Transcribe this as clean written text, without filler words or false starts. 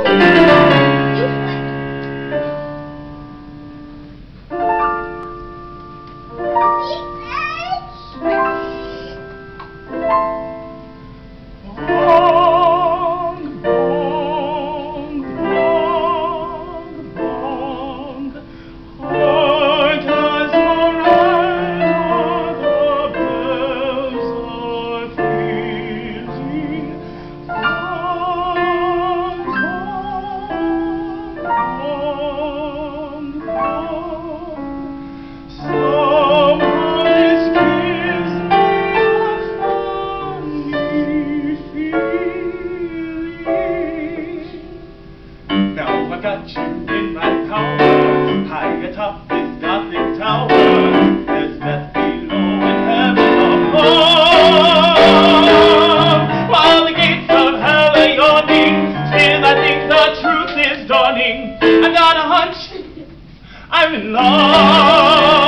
Got you in my power, high atop this Gothic tower. There's death below and heaven above. While the gates of hell are yawning, still I think the truth is dawning. I got a hunch, I'm in love.